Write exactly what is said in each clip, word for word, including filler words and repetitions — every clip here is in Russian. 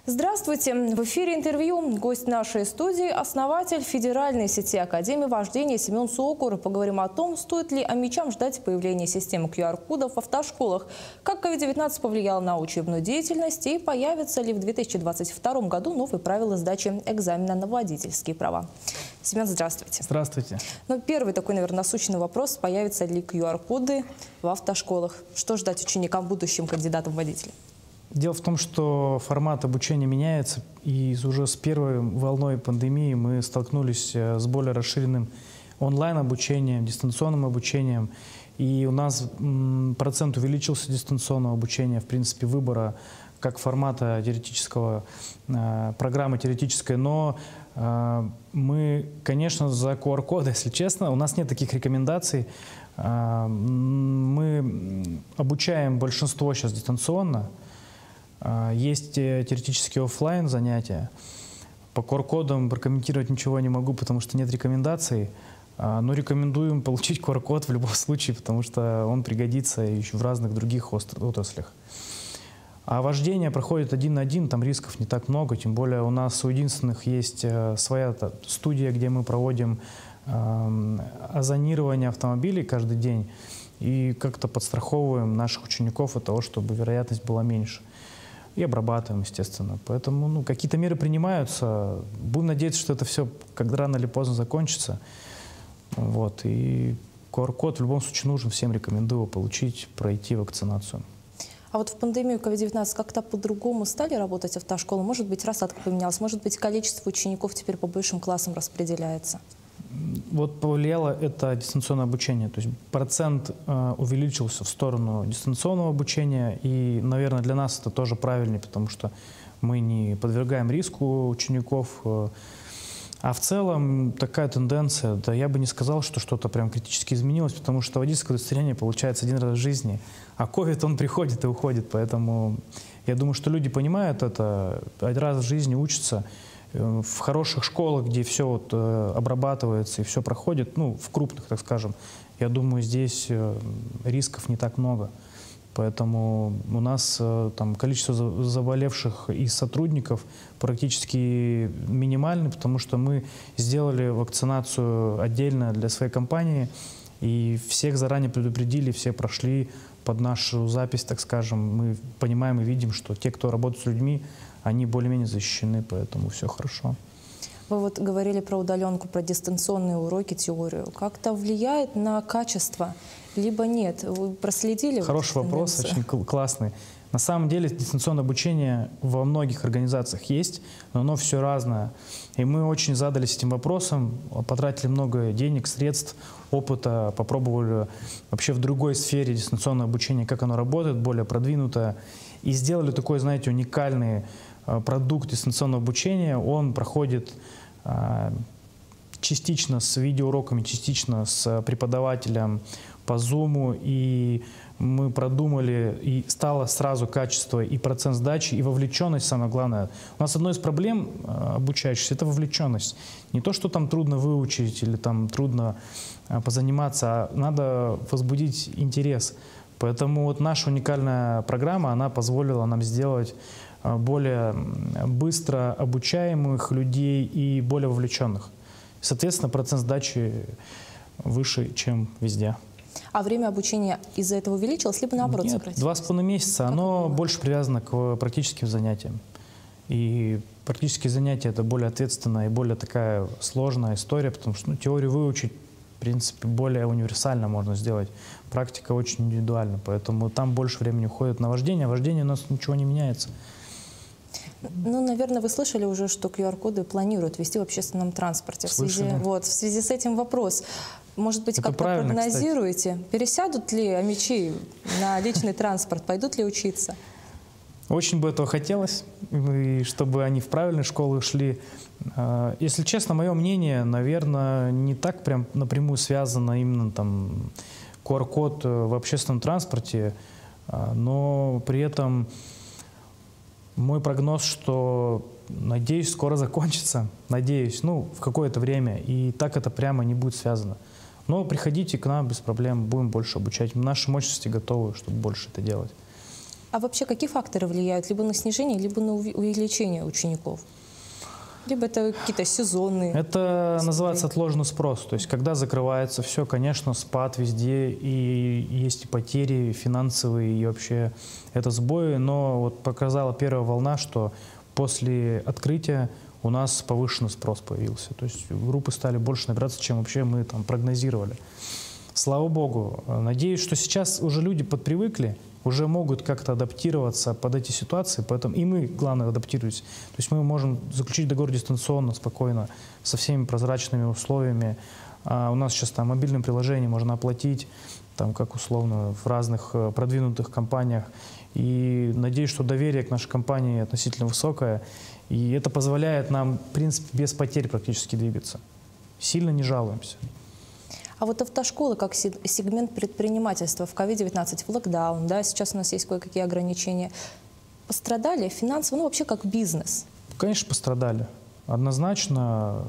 Здравствуйте! В эфире интервью. Гость нашей студии – основатель федеральной сети Академии вождения Семен Сокур. Поговорим о том, стоит ли омичам ждать появления системы ку ар кодов в автошколах, как ковид девятнадцать повлиял на учебную деятельность и появятся ли в две тысячи двадцать втором году новые правила сдачи экзамена на водительские права. Семен, здравствуйте. Здравствуйте. Ну, первый такой, наверное, насущный вопрос – появятся ли ку ар коды в автошколах? Что ждать ученикам, будущим кандидатам в водителя? Дело в том, что формат обучения меняется, и уже с первой волной пандемии мы столкнулись с более расширенным онлайн-обучением, дистанционным обучением, и у нас процент увеличился дистанционного обучения, в принципе, выбора как формата теоретического, программы теоретической, но мы, конечно, за ку ар коды, если честно, у нас нет таких рекомендаций. Мы обучаем большинство сейчас дистанционно. Есть теоретические офлайн занятия. По ку ар кодам прокомментировать ничего не могу, потому что нет рекомендаций. Но рекомендуем получить ку ар код в любом случае, потому что он пригодится еще в разных других отраслях. А вождение проходит один на один, там рисков не так много. Тем более у нас у единственных есть своя студия, где мы проводим озонирование автомобилей каждый день и как-то подстраховываем наших учеников от того, чтобы вероятность была меньше. И обрабатываем, естественно. Поэтому ну, какие-то меры принимаются. Будем надеяться, что это все как рано или поздно закончится. Вот. И ку ар код в любом случае нужен. Всем рекомендую получить, пройти вакцинацию. А вот в пандемию ковид девятнадцать как-то по-другому стали работать автошколы? Может быть, рассадка поменялась? Может быть, количество учеников теперь по большим классам распределяется? Вот повлияло это дистанционное обучение. То есть процент э, увеличился в сторону дистанционного обучения. И, наверное, для нас это тоже правильнее, потому что мы не подвергаем риску учеников. Э, а в целом такая тенденция, да я бы не сказал, что что-то прям критически изменилось, потому что водительское удостоверение получается один раз в жизни. А ковид, он приходит и уходит. Поэтому я думаю, что люди понимают это, один раз в жизни учатся. В хороших школах, где все вот, э, обрабатывается и все проходит, ну, в крупных, так скажем, я думаю, здесь э, рисков не так много. Поэтому у нас э, там количество заболевших и сотрудников практически минимальное, потому что мы сделали вакцинацию отдельно для своей компании, и всех заранее предупредили, все прошли под нашу запись, так скажем. Мы понимаем и видим, что те, кто работает с людьми, они более-менее защищены, поэтому все хорошо. Вы вот говорили про удаленку, про дистанционные уроки, теорию. Как-то влияет на качество, либо нет? Вы проследили? Хороший вот вопрос, очень классный. На самом деле дистанционное обучение во многих организациях есть, но оно все разное. И мы очень задались этим вопросом, потратили много денег, средств, опыта, попробовали вообще в другой сфере дистанционное обучение, как оно работает, более продвинутое. И сделали такой, знаете, уникальный продукт дистанционного обучения. Он проходит э, частично с видеоуроками, частично с преподавателем по зуму. И мы продумали, и стало сразу качество и процент сдачи, и вовлеченность, самое главное. У нас одной из проблем э, обучающихся – это вовлеченность. Не то, что там трудно выучить или там трудно э, позаниматься, а надо возбудить интерес. Поэтому вот наша уникальная программа, она позволила нам сделать более быстро обучаемых людей и более вовлеченных. Соответственно, процент сдачи выше, чем везде. А время обучения из-за этого увеличилось, либо наоборот Нет, сократилось? Два с половиной месяца. Оно больше привязано к практическим занятиям. И практические занятия – это более ответственная и более такая сложная история, потому что ну, теорию выучить, в принципе, более универсально можно сделать. Практика очень индивидуальна, поэтому там больше времени уходит на вождение. А вождение у нас ничего не меняется. Ну, наверное, вы слышали уже, что ку ар коды планируют ввести в общественном транспорте. В связи, вот, в связи с этим вопрос. Может быть, как-то прогнозируете, кстати. Пересядут ли омичи на личный транспорт, пойдут ли учиться? Очень бы этого хотелось, и чтобы они в правильные школы шли. Если честно, мое мнение, наверное, не так прям напрямую связано именно там ку ар код в общественном транспорте, но при этом мой прогноз, что, надеюсь, скоро закончится, надеюсь, ну, в какое-то время, и так это прямо не будет связано. Но приходите к нам без проблем, будем больше обучать. Наши мощности готовы, чтобы больше это делать. А вообще какие факторы влияют либо на снижение, либо на увеличение учеников? Либо это какие-то сезонные? Это истории. Называется отложенный спрос. То есть, когда закрывается все, конечно, спад везде, и есть и потери финансовые, и вообще это сбои. Но вот показала первая волна, что после открытия у нас повышенный спрос появился. То есть группы стали больше набираться, чем вообще мы там прогнозировали. Слава богу. Надеюсь, что сейчас уже люди подпривыкли, уже могут как-то адаптироваться под эти ситуации, поэтому и мы, главное, адаптируемся. То есть мы можем заключить договор дистанционно, спокойно, со всеми прозрачными условиями. А у нас сейчас там мобильное приложение можно оплатить, там, как условно, в разных продвинутых компаниях. И надеюсь, что доверие к нашей компании относительно высокое, и это позволяет нам, в принципе, без потерь практически двигаться. Сильно не жалуемся. А вот автошколы как сегмент предпринимательства в ковид девятнадцать, в локдаун, да, сейчас у нас есть кое-какие ограничения. Пострадали финансово, ну вообще как бизнес? Конечно, пострадали. Однозначно.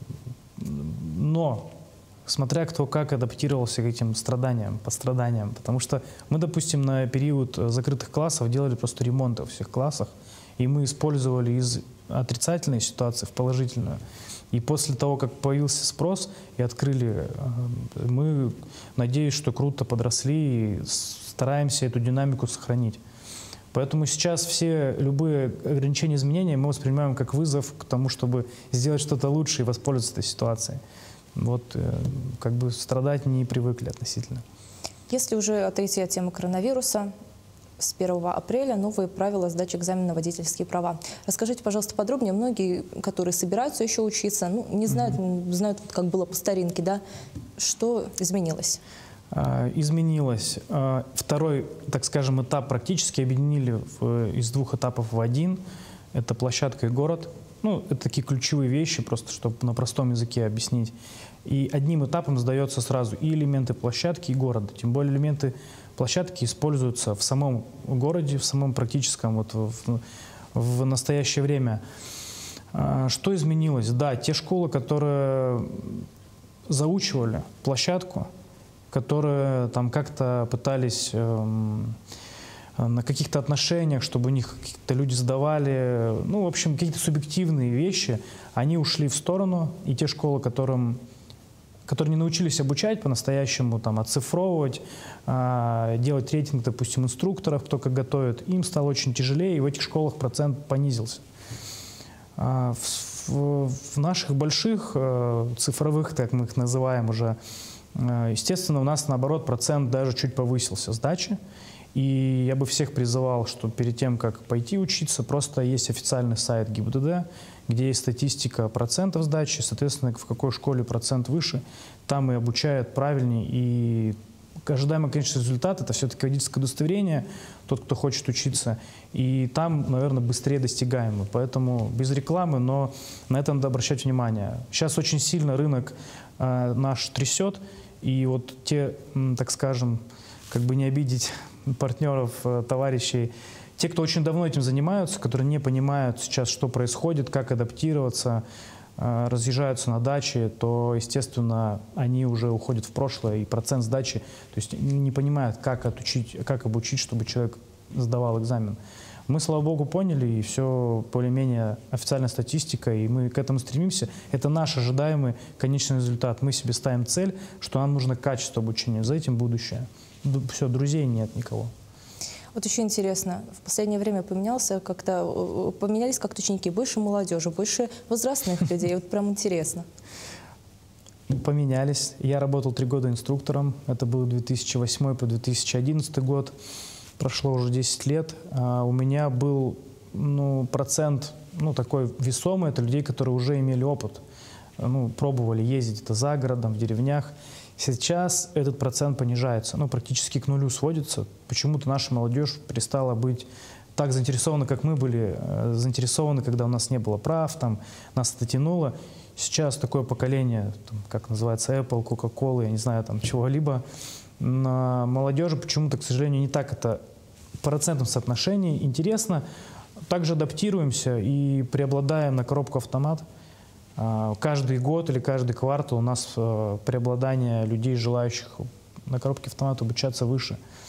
Но смотря кто как адаптировался к этим страданиям, постраданиям. Потому что мы, допустим, на период закрытых классов делали просто ремонт во всех классах. И мы использовали из отрицательной ситуации в положительную. И после того, как появился спрос и открыли, мы, надеюсь, что круто подросли и стараемся эту динамику сохранить. Поэтому сейчас все любые ограничения, изменения мы воспринимаем как вызов к тому, чтобы сделать что-то лучше и воспользоваться этой ситуацией. Вот как бы страдать не привыкли относительно. Если уже отойти от темы коронавируса, с первого апреля новые правила сдачи экзамена на водительские права. Расскажите, пожалуйста, подробнее. Многие, которые собираются еще учиться, ну, не знают, mm-hmm. знают, как было по старинке, да? Что изменилось? Изменилось. Второй, так скажем, этап практически объединили в, из двух этапов в один. Это площадка и город. Ну, это такие ключевые вещи, просто чтобы на простом языке объяснить. И одним этапом сдается сразу и элементы площадки, и города. Тем более элементы площадки используются в самом городе, в самом практическом, вот в, в настоящее время. Что изменилось? Да, те школы, которые заучивали площадку, которые там как-то пытались эм, на каких-то отношениях, чтобы у них какие-то люди сдавали, ну, в общем, какие-то субъективные вещи, они ушли в сторону. И те школы, которым которые не научились обучать по-настоящему, там, оцифровывать, э, делать рейтинг, допустим, инструкторов, кто как готовит, им стало очень тяжелее, и в этих школах процент понизился. А в, в, в наших больших э, цифровых, так мы их называем уже, э, естественно, у нас, наоборот, процент даже чуть повысился сдачи. И я бы всех призывал, что перед тем, как пойти учиться, просто есть официальный сайт ГИБДД, где есть статистика процентов сдачи, соответственно, в какой школе процент выше, там и обучают правильнее. И ожидаемый, конечно, результат – это все-таки водительское удостоверение, тот, кто хочет учиться. И там, наверное, быстрее достигаемо. Поэтому без рекламы, но на это надо обращать внимание. Сейчас очень сильно рынок э, наш трясет, и вот те, так скажем, как бы не обидеть партнеров, товарищей, те, кто очень давно этим занимаются, которые не понимают сейчас, что происходит, как адаптироваться, разъезжаются на даче, то, естественно, они уже уходят в прошлое, и процент сдачи, то есть не понимают, как отучить, как обучить, чтобы человек сдавал экзамен. Мы, слава богу, поняли, и все более-менее официальная статистика, и мы к этому стремимся. Это наш ожидаемый конечный результат. Мы себе ставим цель, что нам нужно качество обучения, за этим будущее. Все, друзей нет никого. Вот еще интересно, в последнее время поменялся как-то, поменялись как-то ученики, больше молодежи, больше возрастных людей, вот прям интересно. Поменялись. Я работал три года инструктором, это был две тысячи восьмой по две тысячи одиннадцатый год, прошло уже десять лет. А у меня был, ну, процент, ну, такой весомый, это людей, которые уже имели опыт, ну, пробовали ездить это за городом, в деревнях. Сейчас этот процент понижается, ну, практически к нулю сводится. Почему-то наша молодежь перестала быть так заинтересована, как мы были э, заинтересованы, когда у нас не было прав, там, нас это тянуло. Сейчас такое поколение, там, как называется, Apple, Coca-Cola, я не знаю, там, чего-либо. На молодежи почему-то, к сожалению, не так это в процентном соотношении интересно. Также адаптируемся и преобладаем на коробку автомат. Каждый год или каждый квартал у нас преобладание людей, желающих на коробке автомата обучаться, выше.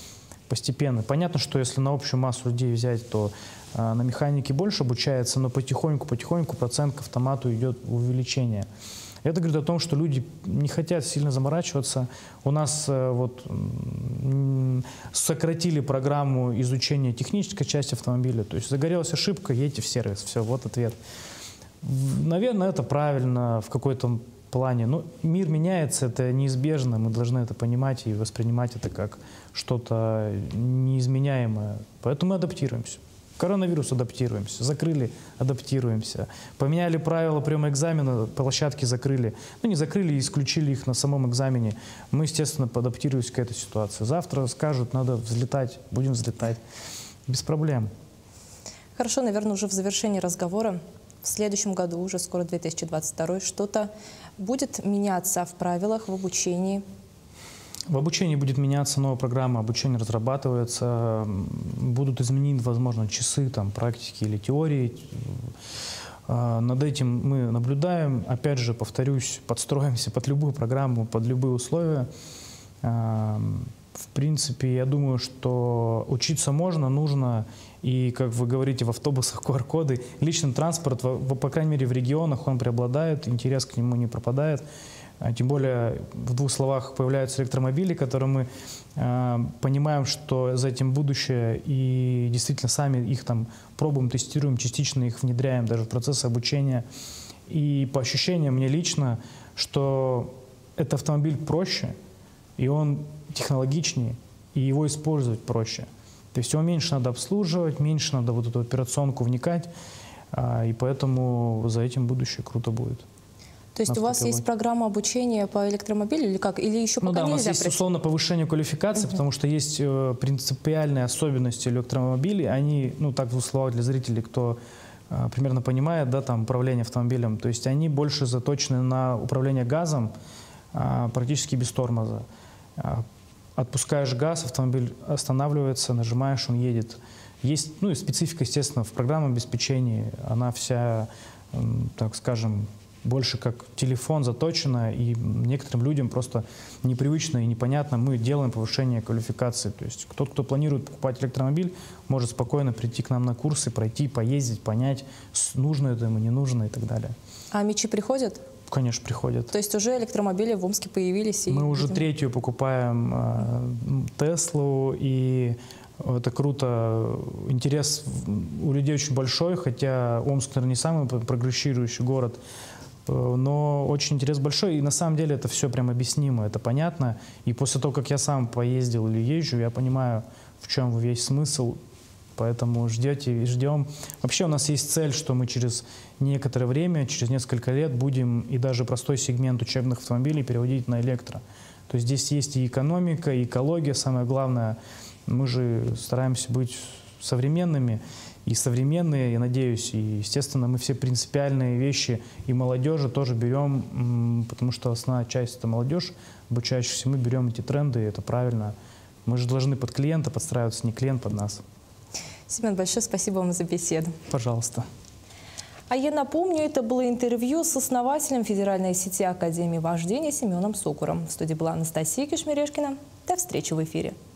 постепенно. Понятно, что если на общую массу людей взять, то а, на механике больше обучается, но потихоньку-потихоньку процент к автомату идет увеличение. Это говорит о том, что люди не хотят сильно заморачиваться. У нас э, вот, сократили программу изучения технической части автомобиля. То есть загорелась ошибка, едете в сервис. Все, вот ответ. Наверное, это правильно в какой-то плане. Но мир меняется, это неизбежно. Мы должны это понимать и воспринимать это как что-то неизменяемое. Поэтому мы адаптируемся. Коронавирус — адаптируемся, закрыли — адаптируемся, поменяли правила приема экзамена, площадки закрыли. Ну, не закрыли, исключили их на самом экзамене. Мы, естественно, адаптируемся к этой ситуации. Завтра скажут, надо взлетать, будем взлетать. Без проблем. Хорошо, наверное, уже в завершении разговора. В следующем году, уже скоро две тысячи двадцать второй, что-то будет меняться в правилах, в обучении? В обучении будет меняться новая программа, обучение разрабатывается, будут изменены, возможно, часы, там, практики или теории. Над этим мы наблюдаем. Опять же, повторюсь, подстроимся под любую программу, под любые условия. В принципе, я думаю, что учиться можно, нужно. И, как вы говорите, в автобусах ку ар коды. Личный транспорт, по крайней мере, в регионах он преобладает, интерес к нему не пропадает. Тем более, в двух словах, появляются электромобили, которые мы э, понимаем, что за этим будущее, и действительно сами их там пробуем, тестируем, частично их внедряем даже в процесс обучения. И по ощущениям мне лично, что этот автомобиль проще, и он технологичнее, и его использовать проще. То есть его меньше надо обслуживать, меньше надо вот эту операционку вникать, э, и поэтому за этим будущее круто будет. То есть у вас есть программа обучения по электромобилю или как? Или еще ну пока да, нельзя? У нас есть пройти? условно повышение квалификации, угу. потому что есть э, принципиальные особенности электромобилей. Они, ну так в двух словах для зрителей, кто э, примерно понимает, да, там управление автомобилем. То есть они больше заточены на управление газом, э, практически без тормоза. Э, отпускаешь газ, автомобиль останавливается, нажимаешь, он едет. Есть, ну и специфика, естественно, в программном обеспечении. Она вся, э, так скажем, больше как телефон заточено, и некоторым людям просто непривычно и непонятно. Мы делаем повышение квалификации. То есть тот, кто планирует покупать электромобиль, может спокойно прийти к нам на курсы, пройти, поездить, понять, нужно это ему, не нужно и так далее. А МИЧи приходят? Конечно, приходят. То есть уже электромобили в Омске появились? И, Мы уже видимо... третью покупаем э, Теслу, и это круто. Интерес у людей очень большой, хотя Омск, наверное, не самый прогрессирующий город, но очень интерес большой, и на самом деле это все прям объяснимо, это понятно. И после того, как я сам поездил или езжу, я понимаю, в чем весь смысл, поэтому ждете и ждем. Вообще у нас есть цель, что мы через некоторое время, через несколько лет будем и даже простой сегмент учебных автомобилей переводить на электро. То есть здесь есть и экономика, и экология, самое главное. Мы же стараемся быть современными. И современные, я надеюсь, и, естественно, мы все принципиальные вещи и молодежи тоже берем, потому что основная часть — это молодежь, обучающихся, мы берем эти тренды, и это правильно. Мы же должны под клиента подстраиваться, не клиент под нас. Семен, большое спасибо вам за беседу. Пожалуйста. А я напомню, это было интервью с основателем федеральной сети Академии вождения Семеном Сокуром. В студии была Анастасия Кишмерешкина. До встречи в эфире.